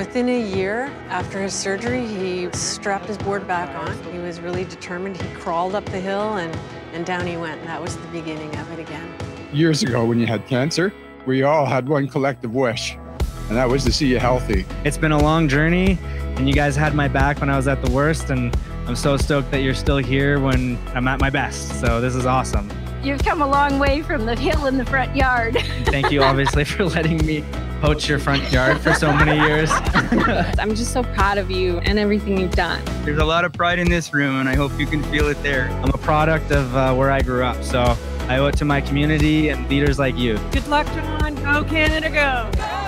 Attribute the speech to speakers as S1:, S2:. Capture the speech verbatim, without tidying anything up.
S1: Within a year after his surgery, he strapped his board back on. He was really determined. He crawled up the hill and, and down he went. That was the beginning of it again.
S2: Years ago when you had cancer, we all had one collective wish, and that was to see you healthy.
S3: It's been a long journey, and you guys had my back when I was at the worst, and I'm so stoked that you're still here when I'm at my best. So this is awesome.
S4: You've come a long way from the hill in the front yard.
S3: And thank you, obviously, for letting me poach your front yard for so many years.
S5: I'm just so proud of you and everything you've done.
S6: There's a lot of pride in this room, and I hope you can feel it there.
S3: I'm a product of uh, where I grew up, so I owe it to my community and leaders like you.
S1: Good luck, John. Go Canada, go!